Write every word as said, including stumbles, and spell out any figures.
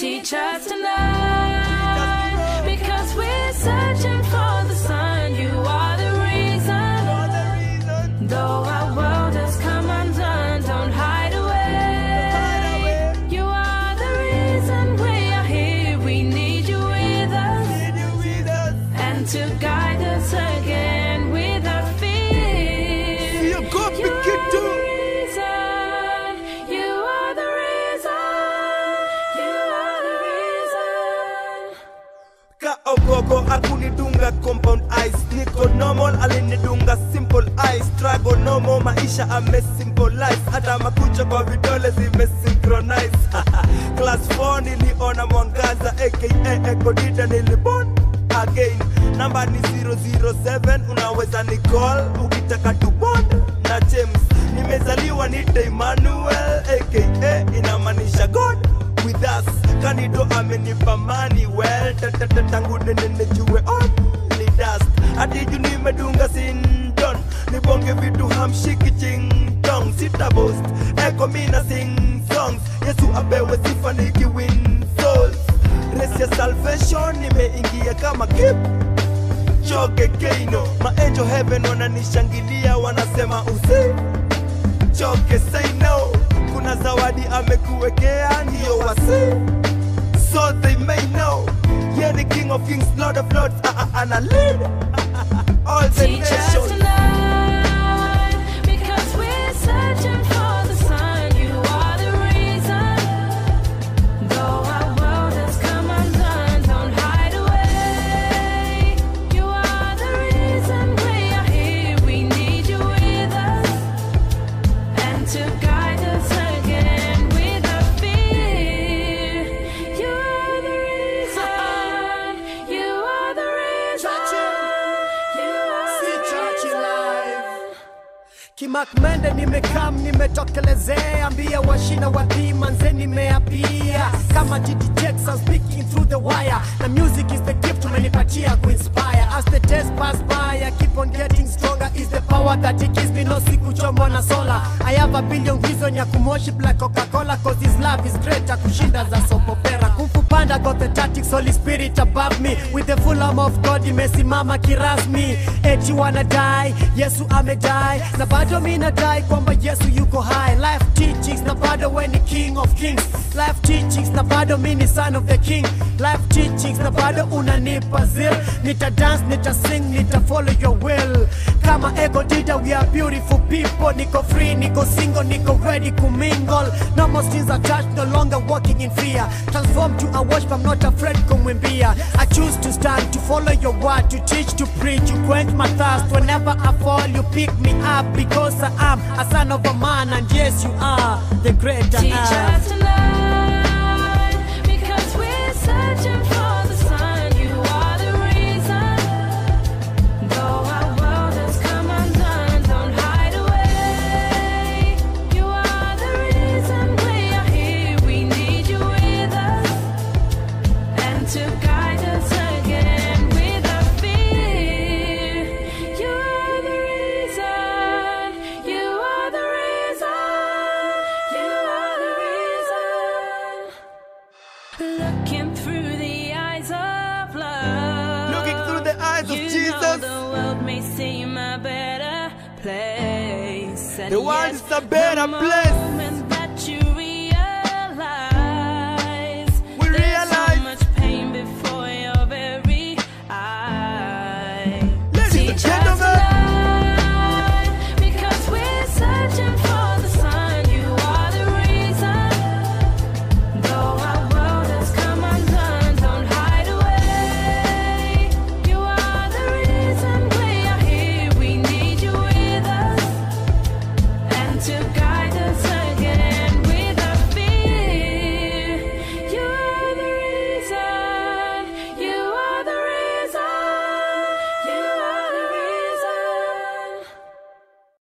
Teach us tonight, because we're searching for the sun. You are the reason, though our world has come undone. Don't hide away. You are the reason we are here. We need you with us, and to guide us again without fear. You are the reason. You are the Ogogo akunidunga compound ice, niko normal alinidunga simple ice. Struggle no more, maisha ame symbolize, hata makucha kwa vidole zime synchronize. Class four niliona mwangaza aka Echo Dida, nilibon again. Namba ni zero zero seven, unaweza ni call ukitaka to bond na James. Nimezaliwa nite Emmanuel aka inamanisha God with us. Kanido amenipa money well, tangu nene juwe only dust. Ati juu nimedunga sindon, nibonge vitu hamshiki ching dong. Sita boast, eko mina sing songs, Yesu apewe sifa niki win souls. Race ya salvation nimeingia kama kip choke keino. Ma angel heaven wananishangilia, wanasema usi choke say no. Kuna zawadi amekuwekea ndio wasi, so they may know. Yeah, the King of Kings, Lord of Lords, uh, uh, and I lead all the Teach nations. us tonight, because we're searching for the sun. You are the reason, though our world has come undone. Don't hide away. You are the reason we are here. We need you with us, and to guide us again without fear. You are the reason. You are the reason. You are the reason. Kimakmende nimekam nimetokelezea, ambia washina wadhima nze nimeapia. Kama G D Jakes, I'm speaking through the wire. The music is the gift umenipatia kuinspire. As the days pass by, I keep on getting stronger. Is the power that it gives me, no siku chombo na sola. I have a billion reason ya kumworship like Coca-Cola, cause his love is greater kushinda za soap opera. Kung Fu Panda got the tactics, Holy Spirit above me. With the full arm of God, imesimama kirasmi. Eti wanna die, Yesu amedai. Na bado mina die kwamba Yesu yuko high. Life teachings, na bado we ni King of Kings. Life teachings, na bado mini son of the King. Life teachings, na bado unanipa zil. Nita dance, nita sing, nita follow your will. Kama Echo Dida, we are beautiful people. Niko free, niko single, niko ready to mingle. No more strings attached, no longer walking in fear. Transformed to a worship, I'm not afraid kumwimbia. I choose to stand, to follow your word, to teach, to preach, you quench my thirst. Whenever I fall, you pick me up, because I am a son of a man, and yes, you are the greater Teach I. us tonight, because we're searching for the sun. You are the reason, though our world has come undone. Don't hide away. You are the reason we are here. We need you with us, and to guide us again without fear. You are the reason. You are the reason. You are the reason. Looking through the eyes of love. Looking through the eyes of You Jesus. know the world may seem a better place. And The world yet is a better the place. moment